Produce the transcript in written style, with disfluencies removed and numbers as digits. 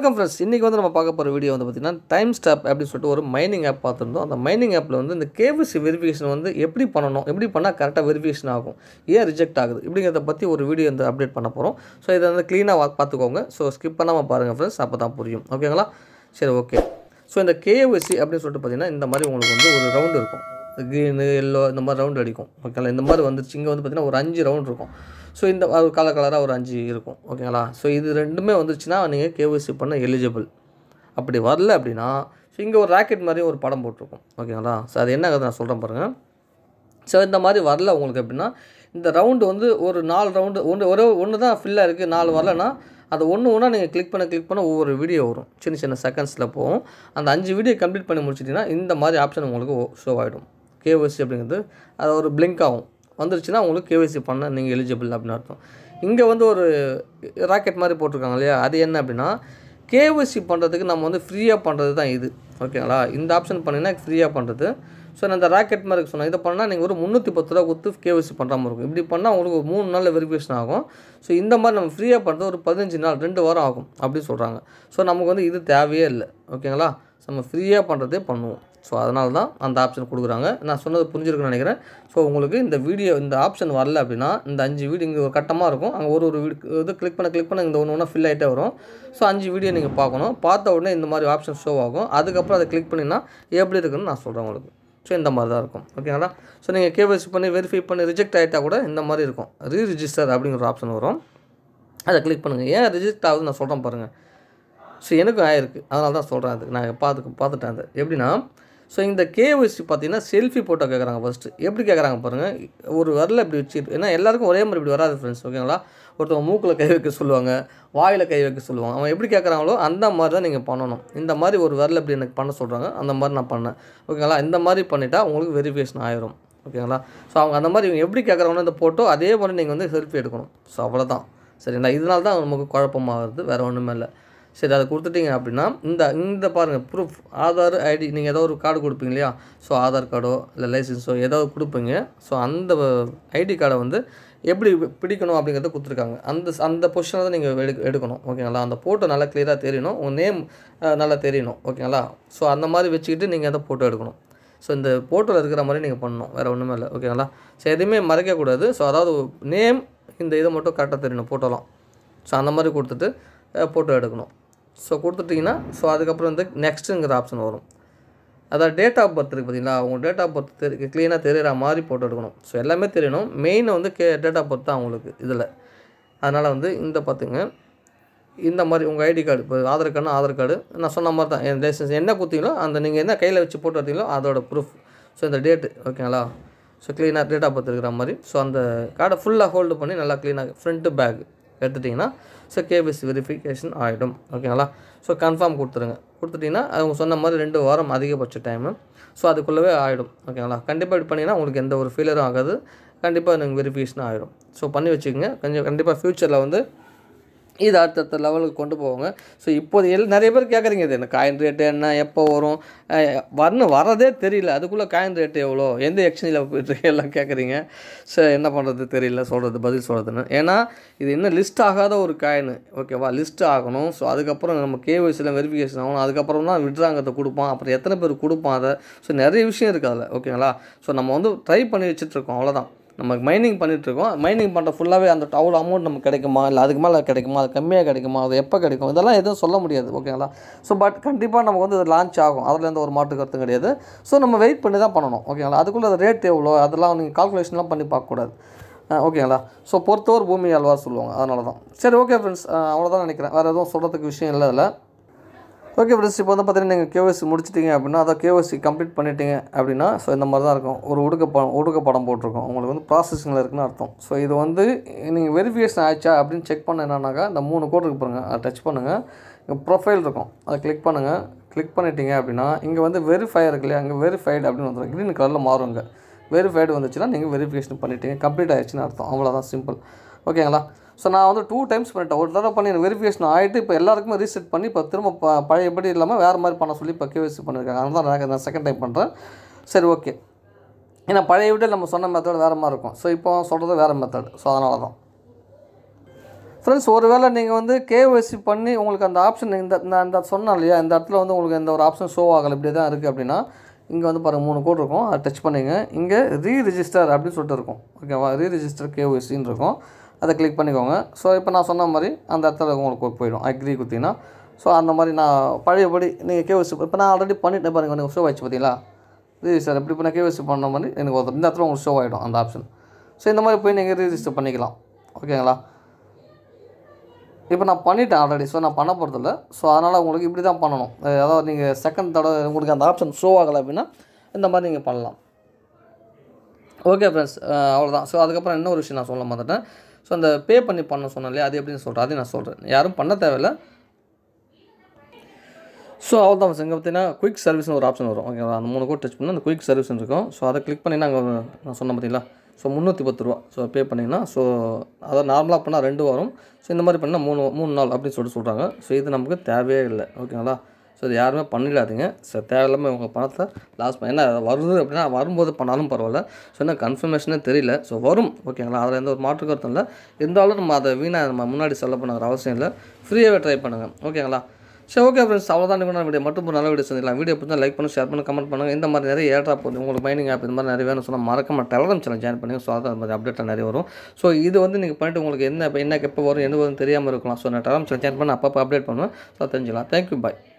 வணக்கம் ஃப்ரெண்ட்ஸ். இன்றைக்கி வந்து நம்ம பார்க்க போகிற வீடியோ வந்து பார்த்திங்கன்னா டைம்ஸ்டாப் அப்படின்னு சொல்லிட்டு ஒரு மைனிங் ஆப் பார்த்துருந்தோம். அந்த மைனிங் ஆப்பில் வந்து இந்த கேவிசி வெரிஃபிகேஷன் வந்து எப்படி பண்ணணும், எப்படி பண்ணால் கரெக்டாக வெரிஃபிகேஷன் ஆகும், ஏன் ரிஜெக்ட் ஆகுது இப்படிங்கிறத பற்றி ஒரு வீடியோ வந்து அப்டேட் பண்ண போகிறோம். ஸோ இதை வந்து க்ளீனாக பார்த்துக்கோங்க. ஸோ ஸ்கிப் பண்ணாமல் பாருங்கள் ஃப்ரெண்ட்ஸ், அப்போ தான் புரியும். ஓகேங்களா? சரி, ஓகே. ஸோ இந்த கேவிசி அப்படின்னு சொல்லிட்டு பார்த்திங்கன்னா இந்த மாதிரி உங்களுக்கு வந்து ஒரு ரவுண்டு இருக்கும். க்ரீனு, எல்லோ இந்த மாதிரி ரவுண்டு அடிக்கும். ஓகேங்களா? இந்த மாதிரி வந்துருச்சு. இங்கே வந்து பார்த்திங்கன்னா ஒரு 5 ரவுண்ட் இருக்கும். ஸோ இந்த கலராக ஒரு 5 இருக்கும். ஓகேங்களா? ஸோ இது ரெண்டுமே வந்துருச்சுன்னா நீங்கள் கேவிசி பண்ண எலிஜிபிள். அப்படி வரல அப்படின்னா ஸோ இங்கே ஒரு ராக்கெட் மாதிரி ஒரு படம் போட்டிருக்கும். ஓகேங்களா? ஸோ அது என்ன கதை நான் சொல்கிறேன் பாருங்கள். ஸோ இந்த மாதிரி வரல உங்களுக்கு அப்படின்னா இந்த ரவுண்டு வந்து ஒரு 4 ரவுண்டு ஒன்று தான் ஃபில்லாக இருக்குது, 4 வரலன்னா அது ஒன்றா நீங்கள் கிளிக் பண்ண ஒவ்வொரு வீடியோ வரும். சின்ன செகண்ட்ஸில் போகும். அந்த 5 வீடியோ கம்ப்ளீட் பண்ணி முடிச்சிட்டிங்கன்னா இந்த மாதிரி ஆப்ஷன் உங்களுக்கு ஷோ ஆகிடும். கேவிசி அப்படிங்கிறது அது ஒரு பிளிங்க் ஆகும். வந்துருச்சுன்னா உங்களுக்கு கேவிசி பண்ண நீங்கள் எலிஜிபிள் அப்படின்னு அர்த்தம். இங்கே வந்து ஒரு ராக்கெட் மாதிரி போட்டிருக்காங்க இல்லையா, அது என்ன அப்படின்னா கேவிசி பண்ணுறதுக்கு நம்ம வந்து ஃப்ரீயாக பண்ணுறது தான் இது. ஓகேங்களா? இந்த ஆப்ஷன் பண்ணிங்கன்னா ஃப்ரீயாக பண்ணுறது. ஸோ நான் இந்த ராக்கெட் மாதிரி சொன்னேன், இதை பண்ணால் நீங்கள் ஒரு 310 ரூபா கொடுத்து கேவிசி பண்ணுற மாதிரி இருக்கும். இப்படி பண்ணால் உங்களுக்கு ஒரு 3 நாளில் வெரிஃபிகேஷன் ஆகும். ஸோ இந்த மாதிரி நம்ம ஃப்ரீயாக பண்ணுறது ஒரு 15 நாள் 2 வாரம் ஆகும் அப்படின்னு சொல்கிறாங்க. ஸோ நமக்கு வந்து இது தேவையே இல்லை. ஓகேங்களா? நம்ம ஃப்ரீயாக பண்ணுறதே பண்ணுவோம். ஸோ அதனால தான் அந்த ஆப்ஷன் கொடுக்குறாங்க. நான் சொன்னது புரிஞ்சிருக்குன்னு நினைக்கிறேன். ஸோ உங்களுக்கு இந்த ஆப்ஷன் வரல அப்படின்னா இந்த 5 வீடியோ இங்கே ஒரு கட்டமாக இருக்கும். அங்கே ஒரு இது கிளிக் பண்ண இந்த ஒன்று ஃபில் ஆகிட்டே வரும். ஸோ 5 வீடியோ நீங்கள் பார்க்கணும். பார்த்த உடனே இந்த மாதிரி ஆப்ஷன் ஷோ ஆகும். அதுக்கப்புறம் அதை கிளிக் பண்ணிங்கன்னா எப்படி இருக்குன்னு நான் சொல்கிறேன் உங்களுக்கு. ஸோ இந்த மாதிரி தான் இருக்கும். ஓகேங்களா? ஸோ நீங்கள் கேவிசி பண்ணி வெரிஃபை பண்ணி ரிஜெக்ட் ஆகிட்டா கூட இந்த மாதிரி இருக்கும். ரீரிஜிஸ்டர் அப்படிங்கிற ஒரு ஆப்ஷன் வரும். அதை கிளிக் பண்ணுங்கள். ஏன் ரிஜெக்ட் ஆகுதுன்னு நான் சொல்கிறேன் பாருங்கள். ஸோ எனக்கும் ஆயிருக்கு, அதனால தான் சொல்கிறேன். அது நான் பார்த்துட்டேன். அது எப்படின்னா ஸோ இந்த கேவிசி பார்த்தீங்கன்னா செல்ஃபி ஃபோட்டோ கேட்குறாங்க. ஃபஸ்ட்டு எப்படி கேட்குறாங்க பாருங்கள். ஒரு வரல இப்படி வச்சுட்டு, ஏன்னா எல்லாருக்கும் ஒரே மாதிரி இப்படி வராது ஃப்ரெண்ட்ஸ். ஓகேங்களா? ஒருத்தவங்க மூக்கில் கை வைக்க சொல்லுவாங்க, வாயில் கை வைக்க சொல்லுவாங்க. அவன் எப்படி கேட்குறாங்களோ அந்த மாதிரி தான் நீங்கள் பண்ணணும். இந்த மாதிரி ஒரு வரல இப்படி எனக்கு பண்ண சொல்கிறாங்க, அந்த மாதிரி நான் பண்ணேன். ஓகேங்களா? இந்த மாதிரி பண்ணிட்டா உங்களுக்கு வெரிஃபிகேஷன் ஆயிரும். ஓகேங்களா? ஸோ அவங்க அந்த மாதிரி இவங்க எப்படி கேட்குறாங்கன்னா இந்த ஃபோட்டோ அதே மாதிரி நீங்கள் வந்து செல்ஃபி எடுக்கணும். ஸோ அவ்வளோதான். சரிங்களா? இதனால தான் நமக்கு குழப்பமாகிறது, வேறு ஒன்றுமே இல்லை. சரி, அதை கொடுத்துட்டிங்க அப்படின்னா இந்த பாருங்கள் ப்ரூஃப், ஆதார் ஐடி, நீங்கள் ஏதோ ஒரு கார்டு கொடுப்பீங்க இல்லையா, ஸோ ஆதார் கார்டோ இல்லை லைசன்ஸோ ஏதோ கொடுப்பீங்க. ஸோ அந்த ஐடி கார்டை வந்து எப்படி பிடிக்கணும் அப்படிங்கிறத கொடுத்துருக்காங்க. அந்த பொசிஷனை தான் நீங்கள் எடுக்கணும். ஓகேங்களா? அந்த ஃபோட்டோ நல்லா கிளியராக தெரியணும், உங்கள் நேம் நல்லா தெரியணும். ஓகேங்களா? ஸோ அந்த மாதிரி வச்சுக்கிட்டு நீங்கள் அந்த ஃபோட்டோ எடுக்கணும். ஸோ இந்த ஃபோட்டோவில் இருக்கிற மாதிரி நீங்கள் பண்ணணும், வேறு ஒன்றுமே இல்லை. ஓகேங்களா? ஸோ எதுவுமே மறைக்கக்கூடாது. ஸோ அதாவது நேம் இந்த இதை மட்டும் கரெக்டாக தெரியணும் ஃபோட்டோலாம். ஸோ அந்த மாதிரி கொடுத்துட்டு ஃபோட்டோ எடுக்கணும். ஸோ கொடுத்துட்டிங்கன்னா ஸோ அதுக்கப்புறம் வந்து நெக்ஸ்ட்டுங்கிற ஆப்ஷன் வரும். அதாவது டேட் ஆஃப் பர்த் இருக்குது பார்த்தீங்களா, உங்கள் டேட் ஆஃப் பர்த் க்ளீனாக தெரிகிற மாதிரி ஃபோட்டோ எடுக்கணும். ஸோ எல்லாமே தெரியணும். மெயினை வந்து டேட் ஆஃப் பர்த் தான் அவங்களுக்கு இதில். அதனால் வந்து இந்த பார்த்துங்க, இந்த மாதிரி உங்கள் ஐடி கார்டு, இப்போ ஆதார் கார்டுனா ஆதார் கார்டு நான் சொன்ன மாதிரி தான், என் லைசன்ஸ் என்ன கொடுத்தீங்களோ அந்த நீங்கள் என்ன கையில் வச்சு ஃபோட்டோ எடுத்தீங்களோ அதோட ப்ரூஃப். ஸோ இந்த டேட்டு. ஓகேங்களா? ஸோ க்ளீனாக டேட் ஆஃப் பர்த் இருக்கிற மாதிரி. ஸோ அந்த கார்டை ஃபுல்லாக ஹோல்டு பண்ணி நல்லா க்ளீனாக ஃப்ரண்ட்டு பேக் எடுத்துட்டிங்கன்னா ஸோ கேவிசி வெரிஃபிகேஷன் ஆகிடும். ஓகேங்களா? ஸோ கன்ஃபார்ம் கொடுத்துட்டிங்கன்னா அவங்க சொன்ன மாதிரி 2 வாரம் அதிகபட்ச டைமு. ஸோ அதுக்குள்ளவே ஆகிடும். ஓகேங்களா? கண்டிப்பாக இப்படி பண்ணிங்கன்னா உங்களுக்கு எந்த ஒரு ஃபெயிலியரும் ஆகாது. கண்டிப்பாக நீங்கள் வெரிஃபிகேஷன் ஆகிடும். ஸோ பண்ணி வச்சுக்கோங்க. கண்டிப்பாக ஃப்யூச்சரில் வந்து இது அடுத்தடுத்த லெவலுக்கு கொண்டு போவாங்க. ஸோ இப்போது நிறைய பேர் கேட்குறீங்க, இது என்ன காயின் ரேட்டு என்ன, எப்போ வரும், வரதே தெரியல, அதுக்குள்ளே காயின் ரேட்டு எவ்வளோ, எந்த எக்ஸ்சேஞ்சில் போய்ட்டு எல்லாம் கேட்குறீங்க. ஸோ என்ன பண்ணுறது தெரியல, பதில் சொல்கிறதுன்னு. ஏன்னா இது இன்னும் லிஸ்ட் ஆகாத ஒரு காயின். ஓகேவா? லிஸ்ட் ஆகணும். ஸோ அதுக்கப்புறம் நம்ம கேவிசியில் வெரிஃபிகேஷன் ஆகணும். அதுக்கப்புறம் தான் விட்றாங்கிறத கொடுப்பான். அப்புறம் எத்தனை பேர் கொடுப்பான் அதை. ஸோ நிறைய விஷயம் இருக்குது அதில். ஓகேங்களா? ஸோ நம்ம வந்து ட்ரை பண்ணி வச்சுட்ருக்கோம், அவ்வளோதான். நம்ம மைனிங் பண்ணிகிட்ருக்கோம். மைனிங் பண்ணுற ஃபுல்லாகவே அந்த அவ்வளோ அமௌண்ட் நமக்கு கிடைக்குமா, இல்லை அதுக்கு மேலே கிடைக்குமா, அது கம்மியாக கிடைக்குமா, அது எப்போ கிடைக்கும், இதெல்லாம் எதுவும் சொல்ல முடியாது. ஓகேங்களா? ஸோ பட் கண்டிப்பாக நமக்கு வந்து அது லான்ச் ஆகும். அதில் எந்த ஒரு மாற்று கருத்தும் கிடையாது. ஸோ நம்ம வெயிட் பண்ணி தான் பண்ணணும். ஓகேங்களா? அதுக்குள்ளே அது ரேட் எவ்வளோ அதெல்லாம் நீங்கள் கால்குலேஷன்லாம் பண்ணி பார்க்கக்கூடாது. ஓகேங்களா? ஸோ பொறுத்தவரை பூமி அல்வா சொல்லுவாங்க, அதனால தான். சரி, ஓகே ஃப்ரெண்ட்ஸ், அவ்வளோதான் நினைக்கிறேன். வேறு எதுவும் சொல்கிறதுக்கு விஷயம் இல்லை அதில். ஓகே ஃப்ரெண்ட்ஸ், இப்போ வந்து பார்த்தீங்கன்னா நீங்கள் கேவிசி முடிச்சிட்டிங்க அப்படின்னா, அதை கேவிசி கம்ப்ளீட் பண்ணிட்டீங்க அப்படின்னா ஸோ இந்த மாதிரி தான் இருக்கும். ஒரு உடுக்க படம் போட்டிருக்கோம். உங்களுக்கு வந்து ப்ராசஸிங்கில் இருக்குன்னு அர்த்தம். ஸோ இது வந்து நீங்கள் வெரிஃபிகேஷன் ஆச்சா அப்படின்னு செக் பண்ண என்னன்னாக்கா இந்த 3 கோடு இருக்கு பாருங்கள், அதை டச் பண்ணுங்கள். இங்கே ப்ரொஃபைல் இருக்கும், அதை கிளிக் பண்ணுங்கள். கிளிக் பண்ணிட்டீங்க அப்படின்னா இங்கே வந்து வெரிஃபை இருக்கு இல்லையா, அங்கே வெரிஃபைடு அப்படின்னு வந்துடும். க்ரீன் கலரில் மாறுங்க. வெரிஃபைடு வந்துச்சுன்னா நீங்கள் வெரிஃபிகேஷன் பண்ணிட்டீங்க, கம்ப்ளீட் ஆகிடுச்சுன்னு அர்த்தம். அவ்வளோதான், சிம்பிள். ஓகேங்களா? ஸோ நான் வந்து 2 டைம்ஸ் பண்ணிட்டேன். ஒரு தடவை பண்ணி எனக்கு வெரிஃபிகேஷன் ஆகிட்டு இப்போ எல்லாருக்குமே ரீசெட் பண்ணி இப்போ திரும்ப பழையபடி இல்லாமல் வேறு மாதிரி பண்ண சொல்லி இப்போ கேவிசி பண்ணியிருக்காங்க. அதனால தான் நான் செகண்ட் டைம் பண்ணுறேன். சரி, ஓகே. ஏன்னா பழைய விட நம்ம சொன்ன மெத்தட் வேறு மாதிரி இருக்கும். ஸோ இப்போ சொல்கிறது வேறு மெத்தட். ஸோ அதனால தான். ஃப்ரெண்ட்ஸ் ஒருவேளை நீங்கள் வந்து KYC பண்ணி உங்களுக்கு அந்த ஆப்ஷன் இந்த சொன்னேன் இல்லையா, இந்த இடத்துல வந்து உங்களுக்கு எந்த ஒரு ஆப்ஷன் ஷோ ஆகலை, இப்படி தான் இருக்குது அப்படின்னா இங்கே வந்து பாருங்கள் 3 கோட் இருக்கும், அதை டச் பண்ணிங்க. இங்கே ரீரிஜிஸ்டர் அப்படின்னு சொல்லிட்டு இருக்கும். ஓகேவா, ரீரிஜிஸ்டர் KYCன்னு இருக்கும், அதை கிளிக் பண்ணிக்கோங்க. ஸோ இப்போ நான் சொன்ன மாதிரி அந்த இடத்துல உங்களுக்கு போயிடும். அக்ரி கொடுத்தீங்கன்னா ஸோ அந்த மாதிரி நான் பழையபடி நீங்கள் KYC இப்போ நான் ஆல்ரெடி பண்ணிட்டேன் பாருங்கள், எனக்கு ஷோ ஆயிடுச்சு பார்த்தீங்களா. ரீரிஜிஸ்டர் இப்படி இப்போ நான் KYC பண்ண மாதிரி எனக்கு இந்த இடத்துல உங்களுக்கு ஷோ ஆகிடும் அந்த ஆப்ஷன். ஸோ இந்த மாதிரி போய் நீங்கள் ரீரிஜிஸ்டர் பண்ணிக்கலாம். ஓகேங்களா, இப்போ நான் பண்ணிட்டேன் ஆல்ரெடி. ஸோ நான் பண்ண போகிறதில்ல. ஸோ அதனால் உங்களுக்கு இப்படி தான் பண்ணணும். அதாவது நீங்கள் செகண்ட் தடவை உங்களுக்கு அந்த ஆப்ஷன் ஷோ ஆகலை அப்படின்னா இந்த மாதிரி நீங்கள் பண்ணலாம். ஓகே ஃப்ரெண்ட்ஸ், அவ்வளோதான். ஸோ அதுக்கப்புறம் இன்னொரு விஷயம் நான் சொல்ல மாட்டேன். ஸோ அந்த பே பண்ணி பண்ண சொன்னேன் இல்லையா, அது எப்படின்னு சொல்கிறேன், அதையும் நான் சொல்கிறேன். யாரும் பண்ண தேவையில்லை. ஸோ அவ்வளோதான். இங்கே பார்த்தீங்கன்னா குயிக் சர்வீஸ்னு ஒரு ஆப்ஷன் வரும். ஓகேவா, அந்த 3 கோட் டச் பண்ணால் அந்த குயிக் சர்வீஸ்னு இருக்கும். ஸோ அதை கிளிக் பண்ணிங்கன்னா அங்கே நான் சொன்னேன் பார்த்தீங்களா, ஸோ 310 ரூபா. ஸோ பே பண்ணிங்கன்னா ஸோ அதை நார்மலாக பண்ணால் 2 வரும். ஸோ இந்த மாதிரி பண்ணால் 3 நாள் அப்படின்னு சொல்கிறாங்க. ஸோ இது நமக்கு தேவையே இல்லை. ஓகேங்களா, ஸோ இது யாருமே பண்ணிடாதீங்க. ஸோ தேவையில்லாமல் உங்கள் பணத்தை லாஸ் பண்ண, ஏன்னா வருது அப்படின்னா வரும்போது பண்ணாலும் பரவாயில்ல. ஸோ என்ன கன்ஃபர்மேஷனே தெரியல. ஸோ வரும். ஓகேங்களா, அதில் எந்த ஒரு மாற்று கருத்தும் இல்லை. இருந்தாலும் நம்ம அதை வீணாக நம்ம முன்னாடி செலவு பண்ணுற அவசியம் இல்லை. ஃப்ரீயாகவே ட்ரை பண்ணுங்கள். ஓகேங்களா. சரி, ஓகே ஃப்ரெண்ட்ஸ், அவ்வளோதான். நீங்கள் வீடியோ மட்டும் ஒரு நல்ல வீடியோ செஞ்சிடலாம். வீடியோ பிடிச்சா லைக் பண்ணி ஷேர் பண்ணி கமெண்ட் பண்ணுங்கள். இந்த மாதிரி நிறைய ஏர்ட்ராப் போகுது உங்களுக்கு மைனிங் ஆப் இந்த மாதிரி நிறைய வேணும் சொன்னால் மறக்காம டெலகிராம் சேனல் ஜாயின் பண்ணுங்கள். ஸோ அது மாதிரி அப்டேட்டில் நிறைய வரும். ஸோ இது வந்து நீங்கள் பண்ணிட்டு உங்களுக்கு என்ன எப்போ வரும் எது வரும் தெரியாமல் இருக்கலாம். ஸோ நான் டெலகிராம் சேனல் ஜாயின் பண்ணி அப்பப்போ அப்டேட் பண்ணுவேன். ஸோ தெரிஞ்சுக்கலாம். தேங்க்யூ, பாய்.